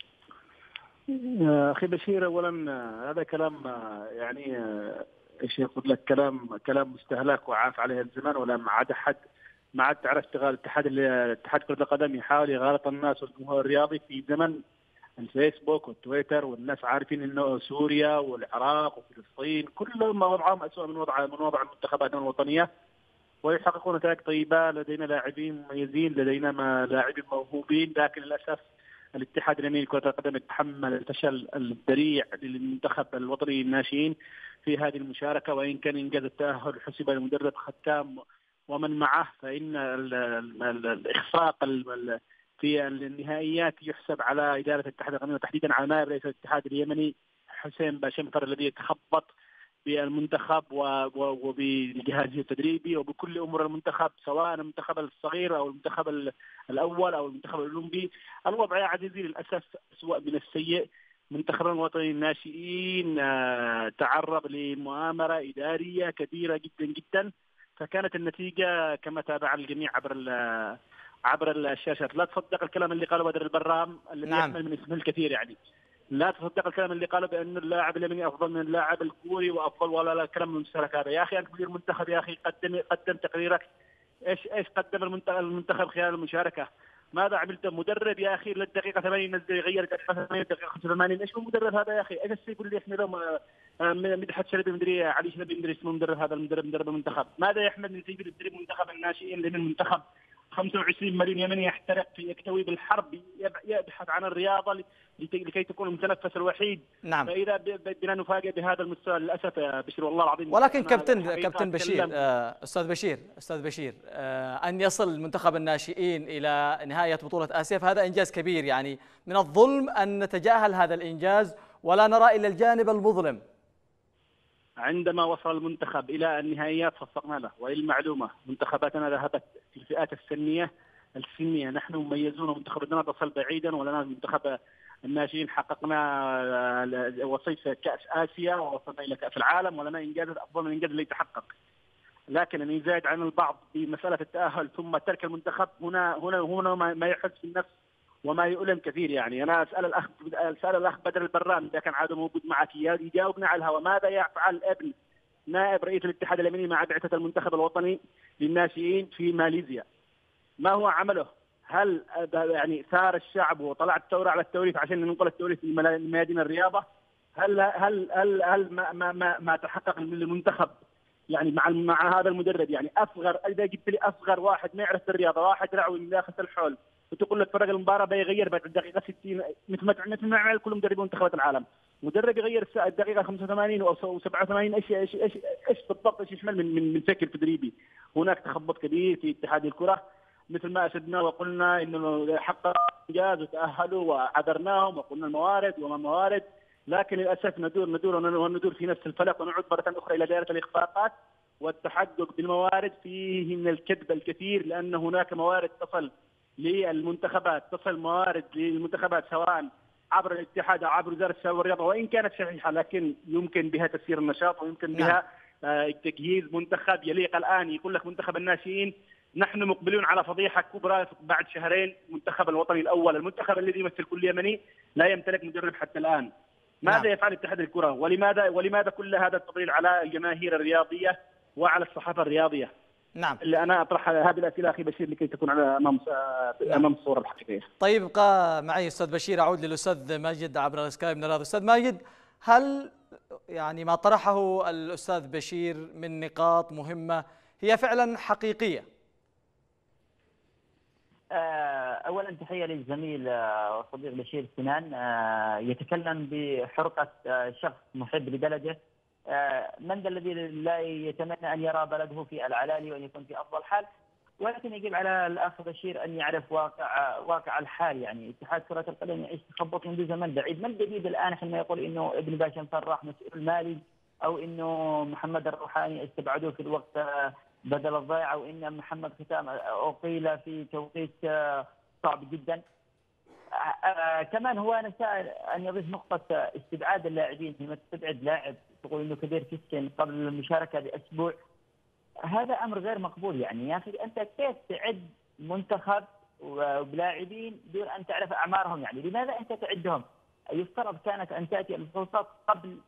أخي بشير، أولا هذا كلام يعني ايش يقول لك، كلام كلام مستهلك وعاف عليه الزمان، ولا ما عاد حد ما عاد تعرف اشتغال اتحاد اتحاد كرة القدم يحاول يغالط الناس والجمهور الرياضي في زمن الفيسبوك والتويتر، والناس عارفين انه سوريا والعراق وفلسطين كلهم وضعهم اسوء من وضع من وضع المنتخبات الوطنيه، ويحققون نتائج طيبه. لدينا لاعبين مميزين، لدينا ما لاعبين موهوبين، لكن للاسف الاتحاد اليمني لكرة القدم يتحمل الفشل الذريع للمنتخب الوطني للناشئين في هذه المشاركه، وان كان انجاز التاهل حسب المدرب ختام ومن معه، فان الاخفاق في النهائيات يحسب على إدارة الاتحاد الوطني وتحديدا على نائب رئيس الاتحاد اليمني حسين باشمفر الذي يتخبط بالمنتخب وبجهازه التدريبي وبكل أمور المنتخب، سواء المنتخب الصغير أو المنتخب الأول أو المنتخب الأولمبي. الوضع يا عزيزي للأسف أسوأ من السيء. منتخبنا الوطني الناشئين تعرض لمؤامرة إدارية كبيرة جدا جدا، فكانت النتيجة كما تابع الجميع عبر عبر الشاشات. لا تصدق الكلام اللي قاله بدر البرام الذي نعم. يحمل من اسمه الكثير، يعني لا تصدق الكلام اللي قاله بأن اللاعب اليمني أفضل من اللاعب الكوري وأفضل، ولا لا كلام من المستهلك هذا. يا أخي أنت مدير منتخب، يا أخي قدم قدم تقريرك. إيش إيش قدم المنتخب خلال المشاركة؟ ماذا عملت؟ مدرب يا أخي للدقيقة ثمانين نزل يغير الدقيقة ثمانين الدقيقة خمسة وثمانين، إيش هو المدرب هذا يا أخي؟ إيش الشيء اللي يحمله مدحت شلبي مدري علي شلبي مدري اسمه المدرب هذا، المدرب مدرب المنتخب؟ ماذا يحمل من تجربة مدرب منتخب الناشئين لأن المنتخب خمسة وعشرين مليون يمني يحترق في يكتوي بالحرب، يبحث عن الرياضة لكي تكون المتنفس الوحيد. نعم. فإذا بنا نفاجئ بهذا المستوى للأسف يا بشير والله العظيم. ولكن كابتن كابتن بشير آه أستاذ بشير أستاذ بشير آه أن يصل منتخب الناشئين إلى نهاية بطولة آسيا فهذا إنجاز كبير، يعني من الظلم أن نتجاهل هذا الإنجاز ولا نرى إلا الجانب المظلم. عندما وصل المنتخب إلى النهائيات صفقنا له، والمعلومة منتخباتنا ذهبت في الفئات السنية السنية نحن مميزون، ومنتخبنا وصل بعيدا، ولنا منتخب الناشئين حققنا وصيف كأس آسيا ووصلنا إلى كأس العالم، ولنا إنجاز أفضل من الإنجاز اللي تحقق. لكن أن يزايد عن البعض بمسألة التأهل ثم ترك المنتخب هنا هنا هنا ما يحس في النفس وما يؤلم كثير. يعني أنا أسأل الأخ أسأل الأخ بدر البرام إذا كان عاده موجود معك يجاوبنا على الهواء، ماذا يفعل ابن نائب رئيس الاتحاد اليمني مع بعثة المنتخب الوطني للناشئين في ماليزيا؟ ما هو عمله؟ هل يعني ثار الشعب وطلع الثورة على التوريث عشان ننقل التوريث لميادين الرياضة؟ هل هل هل هل ما ما ما, ما تحقق للمنتخب يعني مع مع هذا المدرب؟ يعني اصغر، اذا جبت لي اصغر واحد ما يعرف الرياضه، واحد رعوي من داخل الحول، وتقول لك فرق المباراه بيغير بعد الدقيقه ستين مثل ما مثل ما يعمل كل مدربين منتخبات العالم. مدرب يغير الدقيقه خمسة وثمانين او سبعة وثمانين، ايش ايش ايش ايش بالضبط ايش يشمل من من من فكر تدريبي؟ هناك تخبط كبير في اتحاد الكره، مثل ما اشدنا وقلنا انه حققوا انجاز وتاهلوا وعذرناهم وقلنا الموارد وما موارد، لكن للاسف ندور ندور وندور في نفس الفلك ونعود مره اخرى الى دائره الاخفاقات والتحقق بالموارد فيه من الكذب الكثير، لان هناك موارد تصل للمنتخبات، تصل موارد للمنتخبات سواء عبر الاتحاد او عبر وزاره الشباب والرياضه، وان كانت شحيحه لكن يمكن بها تسيير النشاط ويمكن بها آه تجهيز منتخب يليق. الان يقول لك منتخب الناشئين نحن مقبلون على فضيحه كبرى بعد شهرين، المنتخب الوطني الاول، المنتخب الذي يمثل كل يمني لا يمتلك مدرب حتى الان. ماذا نعم. يفعل اتحاد الكره؟ ولماذا ولماذا كل هذا التضليل على الجماهير الرياضيه وعلى الصحافه الرياضيه؟ نعم. اللي انا اطرح هذه الاسئله اخي بشير لكي تكون على امام نعم. امام الصوره الحقيقيه. طيب ابقى معي استاذ بشير، اعود للاستاذ ماجد عبر السكايب من الرياض. استاذ ماجد، هل يعني ما طرحه الاستاذ بشير من نقاط مهمه هي فعلا حقيقيه؟ اولا تحيه للزميل والصديق بشير سنان، يتكلم بحرقه شخص محب لبلده. من ذا الذي لا يتمنى ان يرى بلده في العلالي وان يكون في افضل حال؟ ولكن يجب على الاخ بشير ان يعرف واقع واقع الحال. يعني اتحاد كره القدم يعيش تخبط منذ زمن بعيد، ما الجديد الان حينما يقول انه ابن باشا مفرح مسؤول المالي، او انه محمد الروحاني استبعدوه في الوقت بدل الضيعه، او ان محمد ختام اقيل في توقيت صعب جدا. كمان هو نسى ان يضيف نقطه استبعاد اللاعبين. حينما تستبعد لاعب تقول انه كبير في السن قبل المشاركه باسبوع، هذا امر غير مقبول. يعني يا اخي انت كيف تعد منتخب وبلاعبين دون ان تعرف اعمارهم؟ يعني لماذا انت تعدهم؟ يفترض كانت ان تاتي الفرصات قبل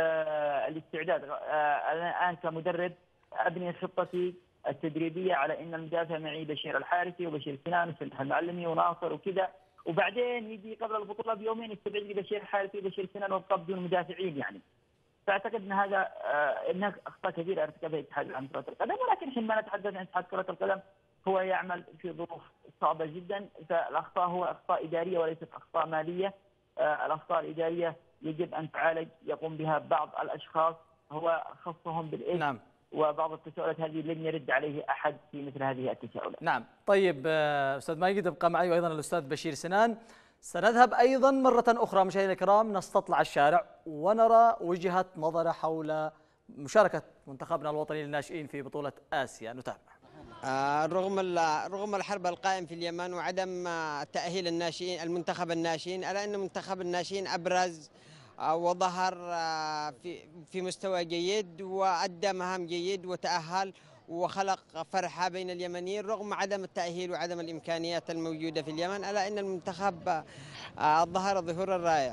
آه الاستعداد. آه الان كمدرب ابني خطتي التدريبيه على ان المدافع معي بشير الحارثي وبشير سنان وفتح المعلمي وناصر وكذا، وبعدين يجي قبل البطوله بيومين يستبعد لي بشير الحارثي وبشير سنان وابقى بدون مدافعين. يعني فاعتقد ان هذا آه انها اخطاء كبيره ارتكبها الاتحاد العام لكره القدم. ولكن حينما نتحدث عن اتحاد كره القدم هو يعمل في ظروف صعبه جدا، فالاخطاء هو اخطاء اداريه وليست اخطاء ماليه. آه الاخطاء الاداريه يجب ان تعالج، يقوم بها بعض الاشخاص هو خصهم بالاسم. نعم. وبعض التساؤلات هذه لن يرد عليه احد في مثل هذه التساؤلات. نعم. طيب استاذ ماجد ابقى معي، وايضا الاستاذ بشير سنان. سنذهب ايضا مره اخرى مشاهدينا الكرام نستطلع الشارع ونرى وجهه نظر حول مشاركه منتخبنا الوطني للناشئين في بطوله اسيا. نتابع. آه رغم رغم الحرب القائم في اليمن وعدم تاهيل الناشئين المنتخب الناشئين، الا ان منتخب الناشئين ابرز وظهر في في مستوى جيد وأدى مهام جيد وتأهل وخلق فرحة بين اليمنيين رغم عدم التأهيل وعدم الإمكانيات الموجودة في اليمن، ألا أن المنتخب ظهر ظهورا رائعا.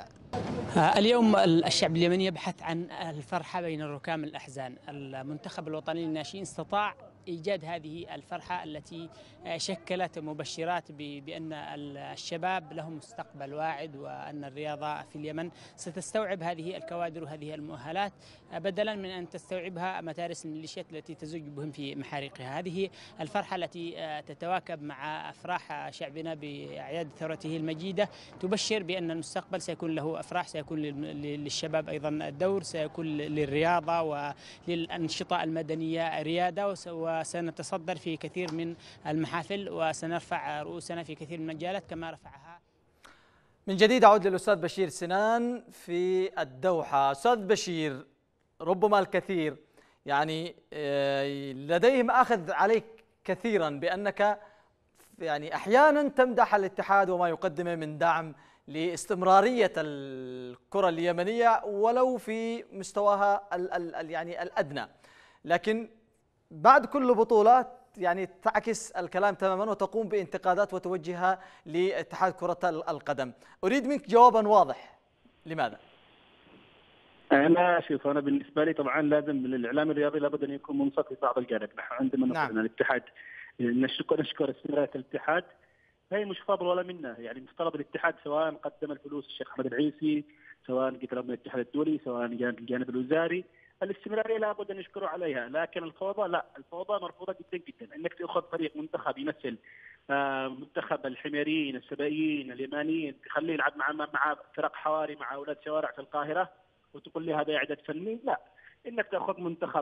اليوم الشعب اليمني يبحث عن الفرحة بين الركام الأحزان. المنتخب الوطني للناشئين استطاع إيجاد هذه الفرحة التي شكلت مبشرات بأن الشباب لهم مستقبل واعد، وأن الرياضة في اليمن ستستوعب هذه الكوادر وهذه المؤهلات بدلا من أن تستوعبها مدارس الميليشيات التي تزج بهم في محارقها. هذه الفرحة التي تتواكب مع أفراح شعبنا بأعياد ثورته المجيدة تبشر بأن المستقبل سيكون له أفراح، سيكون للشباب أيضا الدور، سيكون للرياضة وللأنشطة المدنية ريادة، وسنتصدر في كثير من المحافل وسنرفع رؤوسنا في كثير من المجالات كما رفعها. من جديد أعود للأستاذ بشير سنان في الدوحة. أستاذ بشير، ربما الكثير يعني لديهم أخذ عليك كثيرا بأنك يعني أحيانا تمدح الاتحاد وما يقدمه من دعم لاستمرارية الكرة اليمنية ولو في مستواها ال ال يعني الأدنى، لكن بعد كل بطولة يعني تعكس الكلام تماما وتقوم بانتقادات وتوجهها لاتحاد كرة القدم. أريد منك جوابا واضح، لماذا؟ انا شوف، انا بالنسبه لي طبعا لازم الاعلام الرياضي لابد ان يكون منصف في بعض الجانب. نحن عندما نقول نعم. ان الاتحاد نشكر نشكر استمراريه الاتحاد، هي مش فضل ولا منه، يعني مفترض الاتحاد سواء قدم الفلوس الشيخ احمد العيسي، سواء قلت من الاتحاد الدولي، سواء الجانب الوزاري، الاستمراريه لابد ان نشكروا عليها. لكن الفوضى لا، الفوضى مرفوضه جدا جدا. انك تاخذ فريق منتخب يمثل آه منتخب الحميريين السبائيين اليمانيين، تخليه يلعب مع مع فرق حواري، مع اولاد شوارع في القاهره، وتقول لي هذا اعداد فني. لا، انك تاخذ منتخب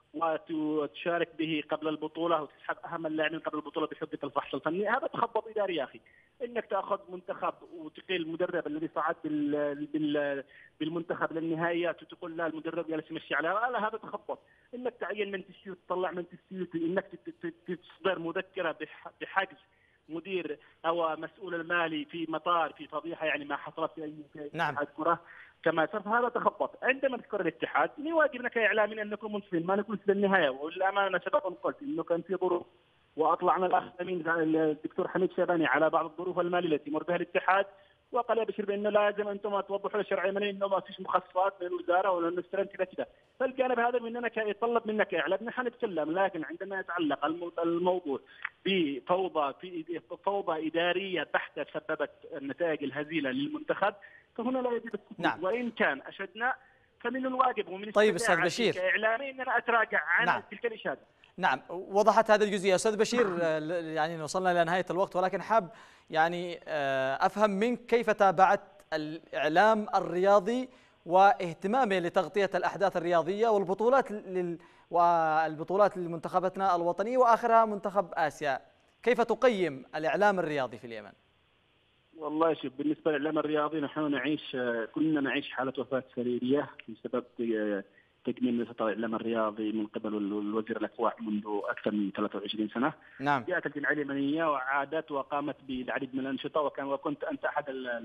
وتشارك به قبل البطوله وتسحب اهم اللاعبين قبل البطوله بحجه الفحص الفني، هذا تخبط اداري يا اخي. انك تاخذ منتخب وتقيل المدرب الذي صعد بال بالمنتخب للنهائيات وتقول لا المدرب جالس يمشي على لا، هذا تخبط. انك تعين من تسيو تطلع من تسيو، انك تصدر مذكره بحجز مدير او مسؤول المالي في مطار في فضيحه، يعني ما حصلت في اي نعم. كره كما صرف، هذا تخبط. عندما تذكر الاتحاد من واجبنا كاعلاميين ان نكون منصفين، ما نكون في النهايه. والامانه سبق قلت انه كان في ظروف واطلعنا الاخرين الدكتور حميد شيباني على بعض الظروف الماليه التي يمر بها الاتحاد، وقال يبشر بانه لازم انتم توضحوا للشرع اليمني انه ما فيش مخصصات من الوزاره ولا نستلم كذا كذا. فالجانب هذا مننا يتطلب منك اعلام نحن نتكلم، لكن عندما يتعلق الموضوع بفوضى في فوضى اداريه بحته سببت النتائج الهزيله للمنتخب، فهنا لا يجب السكوت. نعم. وان كان اشدنا فمن الواجب ومن طيب استاذ بشير كاعلامي ان انا اتراجع عن نعم. تلك الاشاده. نعم، وضحت هذه الجزئيه استاذ بشير. يعني وصلنا الى نهايه الوقت، ولكن حاب يعني افهم منك كيف تابعت الاعلام الرياضي واهتمامه لتغطيه الاحداث الرياضيه والبطولات لل... والبطولات لمنتخباتنا الوطنيه واخرها منتخب اسيا. كيف تقيم الاعلام الرياضي في اليمن؟ والله شوف، بالنسبه للاعلام الرياضي نحن نعيش كلنا نعيش حاله وفاه سريريه بسبب تكميم نشاط الاعلام الرياضي من قبل الوزير الاكواع منذ اكثر من ثلاثة وعشرين سنه. نعم. جاءت الجمعيه اليمنيه وعادت وقامت بالعديد من الانشطه، وكان وكنت انت احد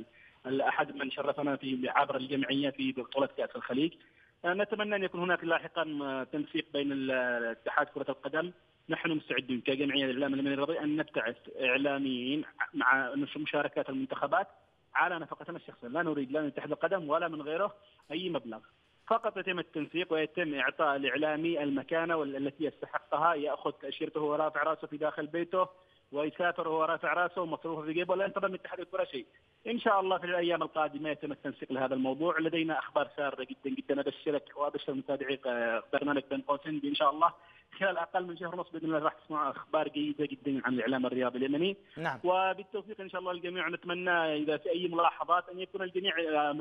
احد من شرفنا في عبر الجمعيه في بطوله كاس الخليج. نتمنى ان يكون هناك لاحقا تنسيق بين اتحاد كره القدم. نحن مستعدين كجمعيه الاعلام اليمني الرياضي ان نبتعث اعلاميين مع مشاركات المنتخبات على نفقتنا الشخصيه، لا نريد لا من اتحاد القدم ولا من غيره اي مبلغ، فقط يتم التنسيق ويتم اعطاء الاعلامي المكانه التي يستحقها، ياخذ تاشيرته وهو رافع راسه في داخل بيته، ويسافر وهو رافع راسه ومصروفه في جيبه، ولا ينتظر من اتحاد الكره شيء. ان شاء الله في الايام القادمه يتم التنسيق لهذا الموضوع. لدينا اخبار ساره جدا جدا، ابشرك وابشر متابعي برنامج بين قوسين ان شاء الله خلال اقل من شهر ونص باذن الله راح تسمعوا اخبار جيده جدا عن الاعلام الرياضي اليمني. نعم. وبالتوفيق ان شاء الله للجميع. نتمنى اذا في اي ملاحظات ان يكون الجميع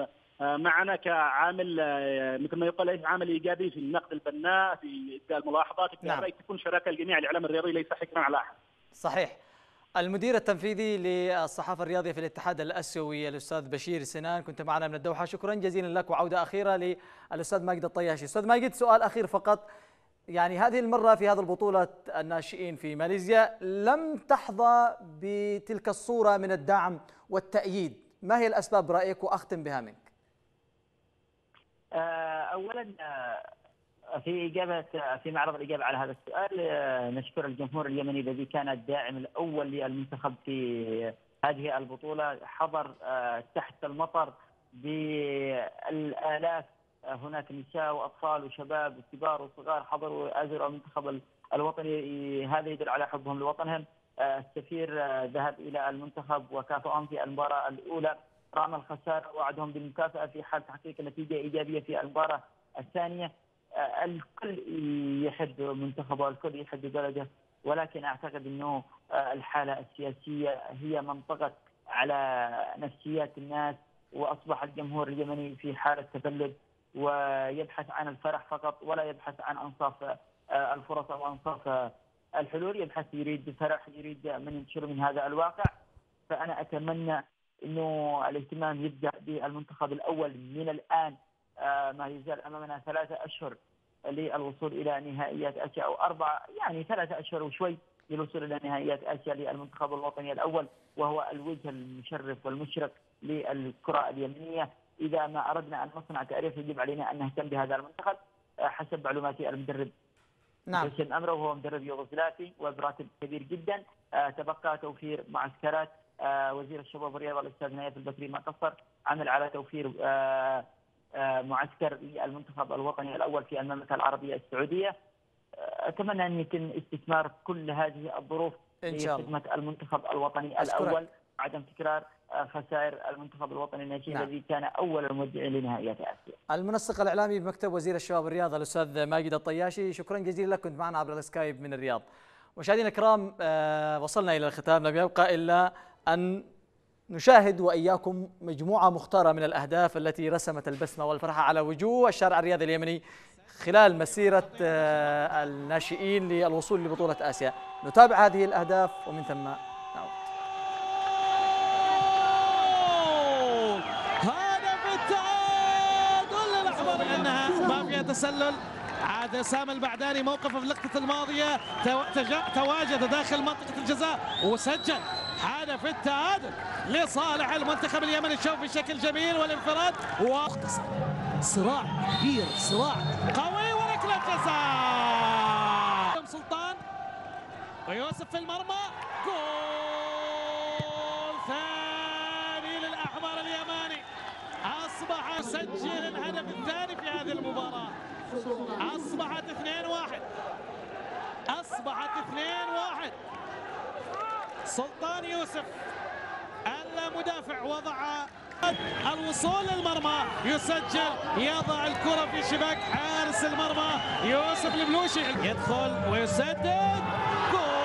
معنا كعامل مثل ما يقال عامل ايجابي في النقد البناء، في ابداء الملاحظات، في نعم. تكون شراكه الجميع. الاعلام الرياضي ليس حكرا على احد. صحيح. المدير التنفيذي للصحافه الرياضيه في الاتحاد الاسيوي الاستاذ بشير سنان، كنت معنا من الدوحه، شكرا جزيلا لك. وعوده اخيره للاستاذ ماجد الطياشي. استاذ ماجد، سؤال اخير فقط، يعني هذه المره في هذه البطوله الناشئين في ماليزيا لم تحظى بتلك الصوره من الدعم والتأييد، ما هي الاسباب برايك؟ واختم بها منك. اولا في إجابة في معرض الإجابة على هذا السؤال، نشكر الجمهور اليمني الذي كان الداعم الأول للمنتخب في هذه البطولة، حضر تحت المطر بالآلاف، هناك نساء وأطفال وشباب وكبار وصغار حضروا أزروا المنتخب الوطني، هذا يدل على حبهم لوطنهم. السفير ذهب إلى المنتخب وكافئهم في المباراة الأولى، رغم الخسارة وعدهم بالمكافأة في حال تحقيق نتيجة إيجابية في المباراة الثانية. الكل يحب منتخبه والكل يحب بلده، ولكن اعتقد انه الحاله السياسيه هي من طغت على نفسيات الناس، واصبح الجمهور اليمني في حاله تبلد ويبحث عن الفرح فقط، ولا يبحث عن انصاف الفرص او انصاف الحلول، يبحث يريد فرح، يريد من ينتشر من هذا الواقع. فانا اتمنى انه الاهتمام يبدا بالمنتخب الاول من الان، ما يزال امامنا ثلاثة اشهر للوصول الى نهائيات اسيا، او اربعه يعني ثلاثة اشهر وشوي للوصول الى نهائيات اسيا للمنتخب الوطني الاول، وهو الوجه المشرف والمشرق للكره اليمنيه. اذا ما اردنا ان نصنع تاريخ يجب علينا ان نهتم بهذا المنتخب حسب معلومات المدرب نعم. يسن امره وهو مدرب يوغوسلافي وبراتب كبير جدا. آه تبقى توفير معسكرات. آه وزير الشباب والرياضه الاستاذ نايف البكري ما قصر، عمل على توفير آه آه معسكر للمنتخب الوطني الاول في المملكه العربيه السعوديه. آه اتمنى ان يتم استثمار كل هذه الظروف لخدمه المنتخب الوطني أشكرك. الاول، عدم تكرار خسائر المنتخب الوطني الناشئين نعم. الذي كان اول المودعين لنهائيات اسيا. المنسق الاعلامي بمكتب وزير الشباب والرياضه الاستاذ ماجد الطياشي، شكرا جزيلا لك، كنت معنا عبر السكايب من الرياض. مشاهدينا الكرام، آه وصلنا الى الختام، لم يبقى الا ان نشاهد واياكم مجموعه مختاره من الاهداف التي رسمت البسمه والفرحه على وجوه الشارع الرياضي اليمني خلال مسيره آه الناشئين للوصول لبطوله اسيا. نتابع هذه الاهداف ومن ثم نعود. ما فيها تسلل. عاد سام البعداني موقفه في اللقطة الماضية تواجد داخل منطقة الجزاء وسجل هدف التعادل لصالح المنتخب اليمني. شوف بشكل جميل والانفراد واختصر، صراع كبير، صراع قوي وركلة جزاء. سلطان ويوسف في المرمى، جول ثاني للأحمر اليماني، أصبح يسجل الهدف الثاني في هذه المباراة. أصبحت اثنين واحد، أصبحت اثنين واحد. سلطان يوسف المدافع وضع الوصول للمرمى، يسجل، يضع الكرة في شباك حارس المرمى يوسف البلوشي، يدخل ويسدد، جول.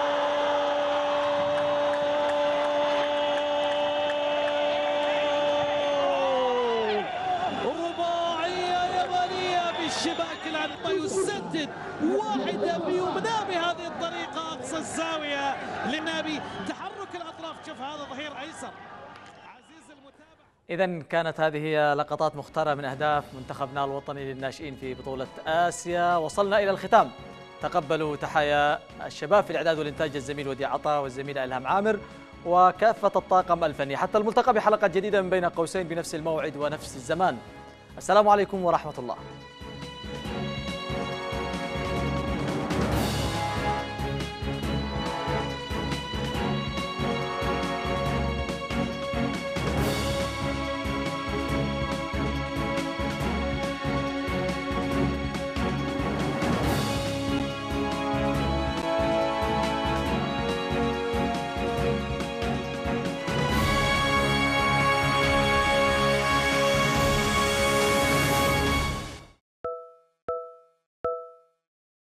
الشباك الآن يسدد واحدة بيمنى بهذه الطريقة أقصى الزاوية للنبي. تحرك الأطراف، شوف هذا ظهير أيسر عزيز المتابع. إذن كانت هذه لقطات مختارة من أهداف منتخبنا الوطني للناشئين في بطولة آسيا. وصلنا إلى الختام، تقبلوا تحايا الشباب في الإعداد والإنتاج الزميل وديع عطا والزميلة إلهام عامر وكافة الطاقم الفني. حتى الملتقى بحلقة جديدة من بين قوسين بنفس الموعد ونفس الزمان. السلام عليكم ورحمة الله.